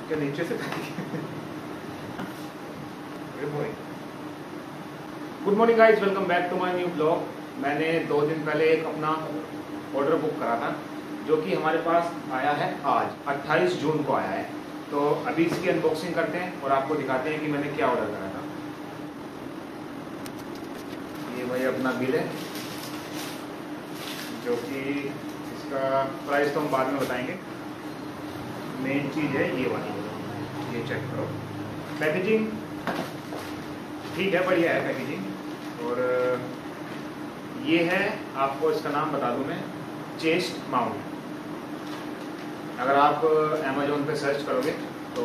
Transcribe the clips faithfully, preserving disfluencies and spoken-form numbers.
क्या नीचे से good morning guys, welcome back to my new blog. मैंने दो दिन पहले एक अपना ऑर्डर बुक करा था जो कि हमारे पास आया है आज अट्ठाईस जून को आया है। तो अभी इसकी अनबॉक्सिंग करते हैं और आपको दिखाते हैं कि मैंने क्या ऑर्डर करा था। ये भाई अपना बिल है जो कि इसका प्राइस तो हम बाद में बताएंगे। मेन चीज़ है ये वाली, ये चेक करो। पैकेजिंग ठीक है, बढ़िया है पैकेजिंग। और ये है, आपको इसका नाम बता दूं मैं, चेस्ट माउंट। अगर आप अमेजोन पे सर्च करोगे तो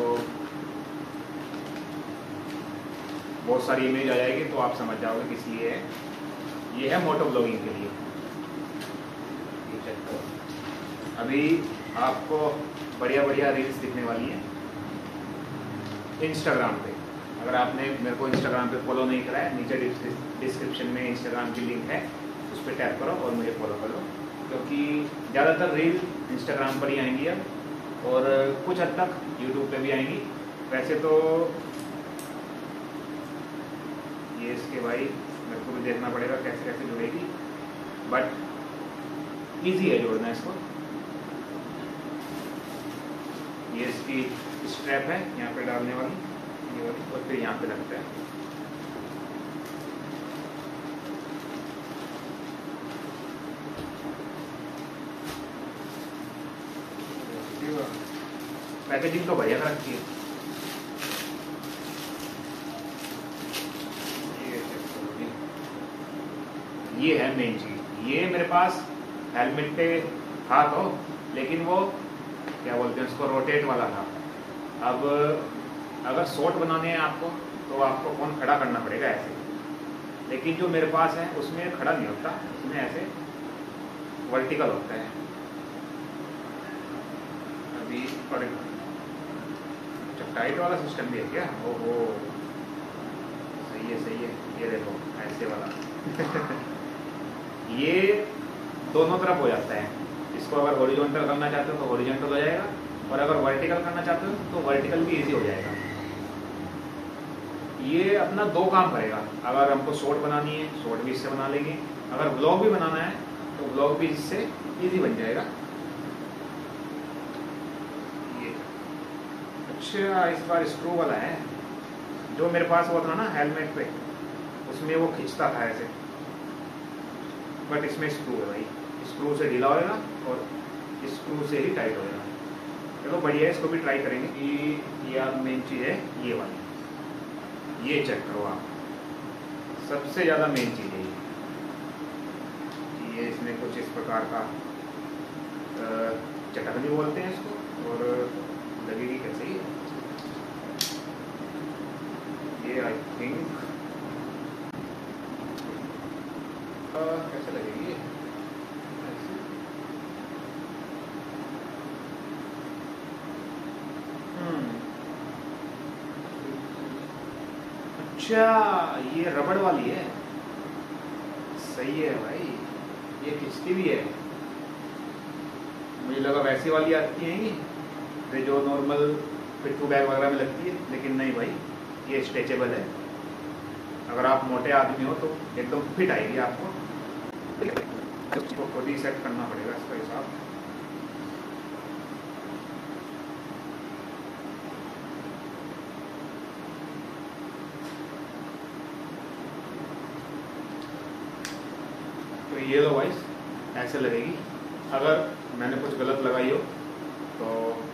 बहुत सारी इमेज आ जाएगी, तो आप समझ जाओगे किस लिए है। ये है मोटो ब्लॉगिंग के लिए। ये चेक करो, अभी आपको बढ़िया बढ़िया रील्स दिखने वाली है इंस्टाग्राम पे। अगर आपने मेरे को इंस्टाग्राम पे फॉलो नहीं करा है, नीचे डिस्क्रिप्शन में इंस्टाग्राम की लिंक है, उस पर टैप करो और मुझे फॉलो करो, क्योंकि ज़्यादातर रील इंस्टाग्राम पर ही आएंगी अब, और कुछ हद तक यूट्यूब पे भी आएंगी। वैसे तो ये इसके भाई मेरे को भी देखना पड़ेगा कैसे कैसे जुड़ेगी, बट ईजी है जोड़ना इसको। ये इसकी स्ट्रैप है यहाँ पे डालने वाली, ये वाली, और फिर यहाँ पे लगता है। पैकेजिंग तो बढ़िया कर रखी है। ये है मेन चीज। ये मेरे पास हेलमेट पे था तो, लेकिन वो क्या बोलते हैं उसको, रोटेट वाला था। अब अगर शॉट बनाने हैं आपको तो आपको फोन खड़ा करना पड़ेगा ऐसे, लेकिन जो मेरे पास है उसमें खड़ा नहीं होता, उसमें ऐसे वर्टिकल होता है। अभी और टाइट वाला सिस्टम भी है क्या? ओहो, सही है सही है। ये देखो ऐसे वाला ये दोनों तरफ हो जाता है। इसको अगर हॉरिजॉन्टल करना चाहते हो तो हॉरिजॉन्टल हो जाएगा, और अगर वर्टिकल करना चाहते हो तो वर्टिकल भी इजी हो जाएगा। ये अपना दो काम करेगा। अगर हमको शॉर्ट बनानी है, शॉर्ट भी इससे बना लेंगे। अगर ब्लॉग भी बनाना है तो ब्लॉग भी इससे इजी बन जाएगा। ये अच्छा, इस बार स्क्रू वाला है। जो मेरे पास वो था ना हेलमेट पे, उसमें वो खींचता था ऐसे, बट इसमें स्क्रू है भाई। स्क्रू से ढीला होगा और स्क्रू से ही टाइट होगा। चलो बढ़िया है, इसको भी ट्राई करेंगे। कि ये मेन चीज़ है ये वाली, ये चेक करो आप। सबसे ज़्यादा मेन चीज़ है ये। ये इसमें कुछ इस प्रकार का चटकनी बोलते हैं इसको, और लगेगी कैसे ये, आई थिंक कैसे लगेगी ये। अच्छा, ये रबड़ वाली है। सही है भाई, ये खिंचती भी है। मुझे लगा वैसी वाली आती है ये जो नॉर्मल पिट्ठू बैग वगैरह में लगती है, लेकिन नहीं भाई, ये स्ट्रेचेबल है। अगर आप मोटे आदमी हो तो एकदम फिट आएगी आपको। इसको खुद ही सेट करना पड़ेगा इसका हिसाब। तो ये लो वाइस, ऐसे लगेगी। अगर मैंने कुछ गलत लगाई हो तो,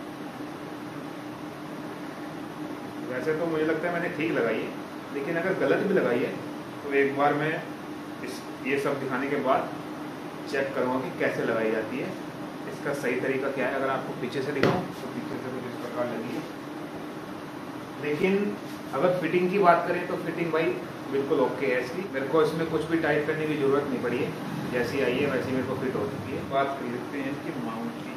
वैसे तो मुझे लगता है मैंने ठीक लगाई है, लेकिन अगर गलत भी लगाई है तो एक बार मैं इस ये सब दिखाने के बाद चेक करूँगा कि कैसे लगाई जाती है, इसका सही तरीका क्या है। अगर आपको पीछे से दिखाऊँ तो पीछे से कुछ इस प्रकार लगी है, लेकिन अगर फिटिंग की बात करें तो फिटिंग भाई बिल्कुल ओके है इसकी। मेरे को इसमें कुछ भी टाइट करने की ज़रूरत नहीं पड़ी है, जैसी आई है वैसी मेरे को फिट हो चुकी है। बात कर लेते हैं इसकी माउंट की।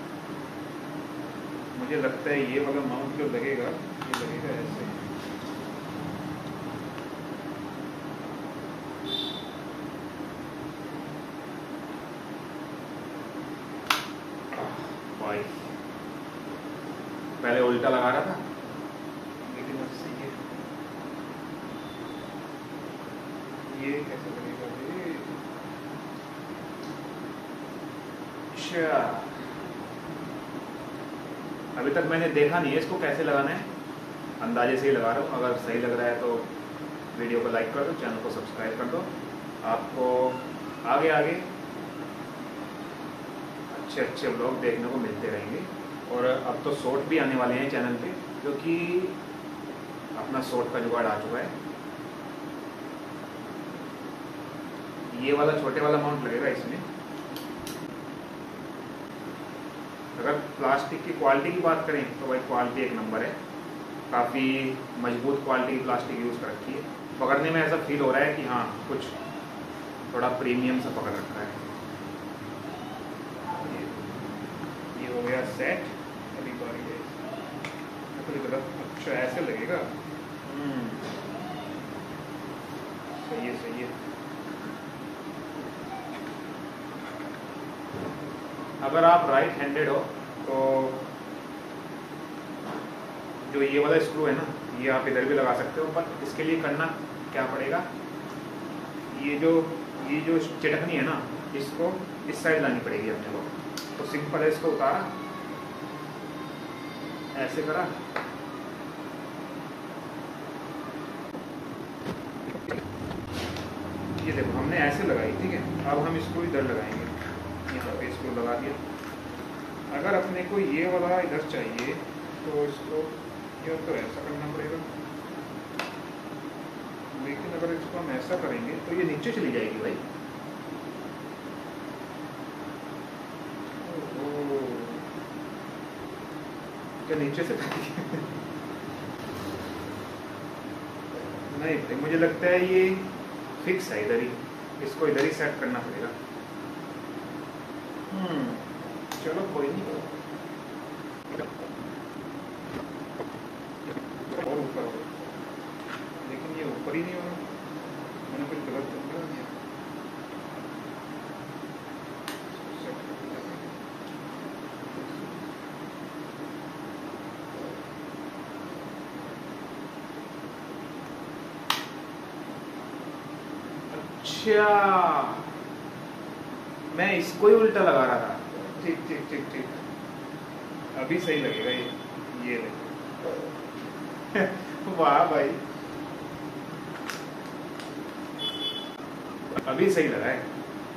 मुझे लगता है ये वाला माउंट जो लगेगा, ये लगेगा ऐसे। पहले उल्टा लगा रहा था, लेकिन अब सही है। ये कैसे लगेगा ये? अच्छा, अभी तक मैंने देखा नहीं है इसको कैसे लगाना है, अंदाजे से ही लगा रहा हूँ। अगर सही लग रहा है तो वीडियो को लाइक कर दो, चैनल को सब्सक्राइब कर दो। आपको आगे आगे अच्छे अच्छे व्लॉग देखने को मिलते रहेंगे। और अब तो शॉर्ट भी आने वाले हैं चैनल पे, क्योंकि अपना शॉर्ट का जुगाड़ आ चुका है। ये वाला छोटे वाला माउंट लगेगा इसमें। अगर प्लास्टिक की क्वालिटी की बात करें तो भाई क्वालिटी एक नंबर है, काफ़ी मजबूत क्वालिटी की प्लास्टिक यूज़ कर रखी है। पकड़ने में ऐसा फील हो रहा है कि हाँ कुछ थोड़ा प्रीमियम सा पकड़ रखा है। ये, ये हो गया सेट। अभी बारी है अच्छा ऐसे लगेगा। सही है सही है। अगर आप राइट हैंडेड हो तो जो ये वाला स्क्रू है ना, ये आप इधर भी लगा सकते हो, पर इसके लिए करना क्या पड़ेगा, ये जो ये जो चिटकनी है ना, इसको इस साइड लानी पड़ेगी अपने को। तो सिंपल है, इसको उतारा, ऐसे करा, ये देखो हमने ऐसे लगाई, ठीक है। अब हम इसको इधर लगाएंगे, यहाँ पे इसको लगा दिया। अगर अपने को ये वाला इधर चाहिए तो इसको ये तो ऐसा करना पड़ेगा, लेकिन अगर इसको हम ऐसा करेंगे तो ये नीचे चली जाएगी भाई। क्या नीचे से नहीं भाई, मुझे लगता है ये फिक्स है इधर ही, इसको इधर ही सेट करना पड़ेगा। हम्म चलो कोई नहीं, और ऊपर हो, लेकिन ये ऊपर ही नहीं हो रहा, मैंने कुछ गलत कर दिया। अच्छा, मैं इसको ही उल्टा लगा रहा था। ठीक ठीक ठीक ठीक, अभी सही लगेगा ये। ये देखो वाह भाई, अभी सही लगा है।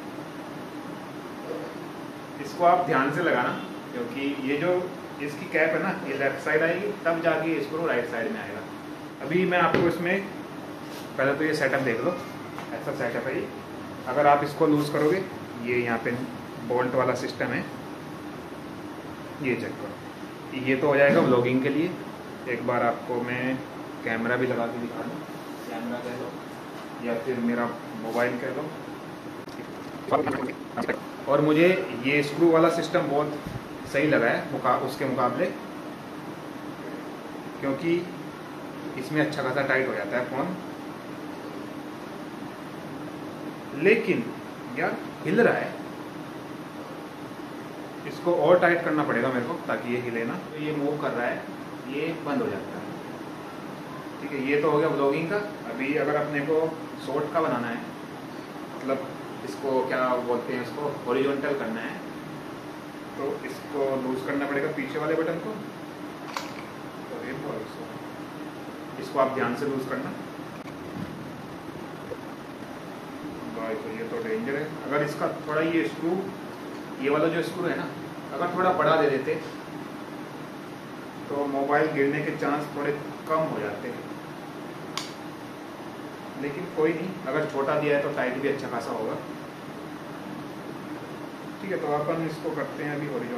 इसको आप ध्यान से लगाना, क्योंकि ये जो इसकी कैप है ना, ये लेफ्ट साइड आएगी, तब जाके इसको राइट साइड में आएगा। अभी मैं आपको इसमें पहले तो ये सेटअप देख लो, ऐसा सेटअप है ये। अगर आप इसको लूज करोगे, ये यहाँ पे बोल्ट वाला सिस्टम है, ये चेक करो, ये तो हो जाएगा व्लॉगिंग के लिए। एक बार आपको मैं कैमरा भी लगा के दिखा दूँ, कैमरा कह लो या फिर मेरा मोबाइल कह लो। और मुझे ये स्क्रू वाला सिस्टम बहुत सही लगा है मुका उसके मुकाबले, क्योंकि इसमें अच्छा खासा टाइट हो जाता है फ़ोन। लेकिन यार हिल रहा है, इसको और टाइट करना पड़ेगा मेरे को ताकि ये हिले ना। तो ये मूव कर रहा है, ये बंद हो जाता है, ठीक है। ये तो हो गया व्लॉगिंग का। अभी अगर अपने को शॉर्ट का बनाना है, मतलब इसको क्या बोलते हैं, इसको हॉरिजॉन्टल करना है, तो इसको लूज करना पड़ेगा पीछे वाले बटन को। तो इसको आप ध्यान से लूज करना भाई। तो ये तो डेंजर है। अगर इसका थोड़ा ये स्क्रू, ये वाला जो स्क्रू है ना, अगर थोड़ा बड़ा दे देते तो मोबाइल गिरने के चांस थोड़े कम हो जाते हैं, लेकिन कोई नहीं, अगर छोटा दिया है तो टाइट भी अच्छा खासा होगा, ठीक है। तो अपन इसको करते हैं अभी हॉरिजॉन्टल।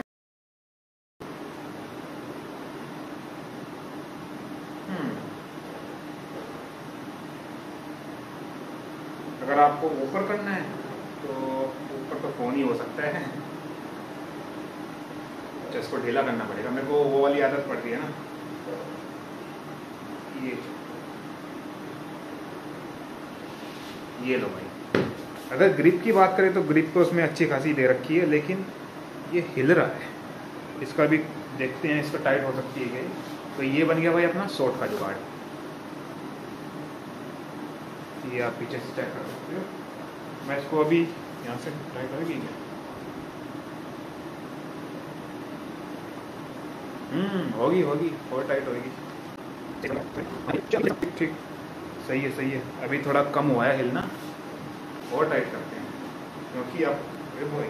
अगर आपको ऊपर करना है तो ऊपर तो फोन ही हो सकता है, अच्छा इसको ढीला करना पड़ेगा। मेरे को वो वाली आदत पड़ रही है ना, ये ये लो भाई। अगर ग्रिप की बात करें तो ग्रिप तो उसमें अच्छी खासी दे रखी है, लेकिन ये हिल रहा है, इसका भी देखते हैं इसको टाइट हो सकती है क्या। तो ये बन गया भाई अपना शॉर्ट का जुगाड़। ये आप पीछे से चेक कर सकते हो। मैं इसको अभी यहाँ से टाइट होगी क्या? हम्म होगी होगी और टाइट होगी। ठीक, सही है सही है। अभी थोड़ा कम हुआ है हिलना, और टाइट करते हैं क्योंकि अब वो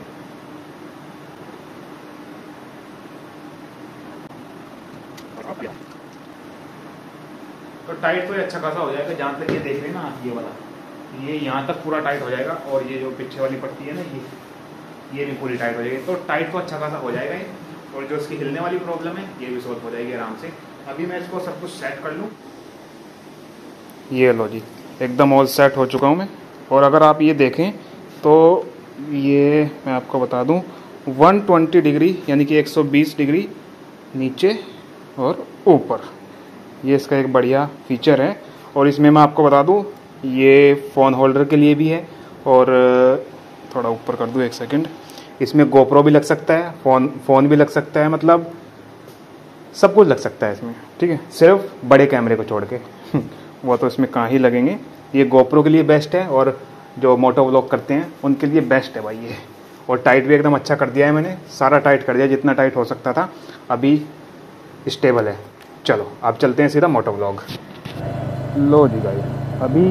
तो टाइट तो ये अच्छा खासा हो जाएगा। जहाँ तक ये देख रहे हैं ना आप, ये वाला ये यहाँ तक पूरा टाइट हो जाएगा, और ये जो पीछे वाली पट्टी है ना, ये ये भी पूरी टाइट हो जाएगी। तो टाइट तो अच्छा खासा हो जाएगा ये, और जो इसकी हिलने वाली प्रॉब्लम है ये भी सॉल्व हो जाएगी आराम से। अभी मैं इसको सब कुछ सेट कर लूँ। ये लो जी, एकदम ऑल सेट हो चुका हूँ मैं। और अगर आप ये देखें तो ये मैं आपको बता दूँ एक सौ बीस डिग्री यानी कि एक सौ बीस डिग्री नीचे और ऊपर, ये इसका एक बढ़िया फीचर है। और इसमें मैं आपको बता दूँ ये फ़ोन होल्डर के लिए भी है, और थोड़ा ऊपर कर दूँ एक सेकंड, इसमें गोप्रो भी लग सकता है, फ़ोन फ़ोन भी लग सकता है, मतलब सब कुछ लग सकता है इसमें, ठीक है, सिर्फ बड़े कैमरे को छोड़ के वो तो इसमें कहाँ ही लगेंगे। ये गोप्रो के लिए बेस्ट है, और जो मोटो व्लॉग करते हैं उनके लिए बेस्ट है भाई ये। और टाइट भी एकदम अच्छा कर दिया है मैंने, सारा टाइट कर दिया जितना टाइट हो सकता था, अभी स्टेबल है। चलो अब चलते हैं सीधा मोटो व्लॉग। लो जी भाई, अभी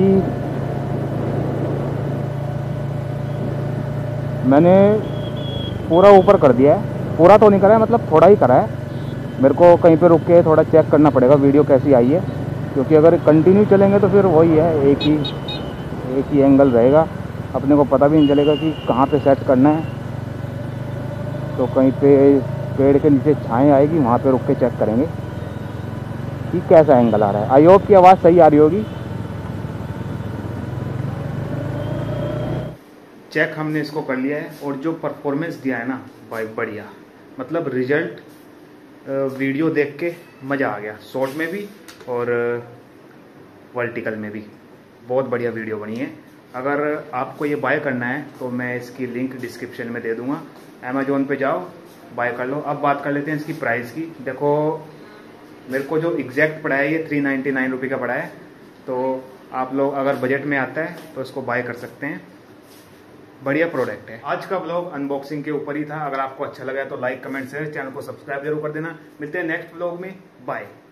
मैंने पूरा ऊपर कर दिया है, पूरा तो नहीं करा है, मतलब थोड़ा ही करा है। मेरे को कहीं पे रुक के थोड़ा चेक करना पड़ेगा वीडियो कैसी आई है, क्योंकि अगर कंटिन्यू चलेंगे तो फिर वही है, एक ही एक ही एंगल रहेगा, अपने को पता भी नहीं चलेगा कि कहाँ पे सेट करना है। तो कहीं पे पेड़ के नीचे छाएँ आएगी, वहाँ पे रुक के चेक करेंगे कि कैसा एंगल आ रहा है। आई होप की आवाज़ सही आ रही होगी। चेक हमने इसको कर लिया है, और जो परफॉर्मेंस दिया है ना भाई बढ़िया, मतलब रिजल्ट वीडियो देख के मज़ा आ गया, शॉर्ट में भी और वर्टिकल में भी बहुत बढ़िया वीडियो बनी है। अगर आपको ये बाय करना है तो मैं इसकी लिंक डिस्क्रिप्शन में दे दूंगा, अमेज़ोन पे जाओ बाय कर लो। अब बात कर लेते हैं इसकी प्राइस की। देखो मेरे को जो एग्जैक्ट पड़ा है ये थ्री नाइन्टी नाइन रुपये का पड़ा है, तो आप लोग अगर बजट में आता है तो इसको बाय कर सकते हैं, बढ़िया प्रोडक्ट है। आज का ब्लॉग अनबॉक्सिंग के ऊपर ही था। अगर आपको अच्छा लगा तो लाइक कमेंट शेयर, चैनल को सब्सक्राइब जरूर कर देना। मिलते हैं नेक्स्ट ब्लॉग में, बाय।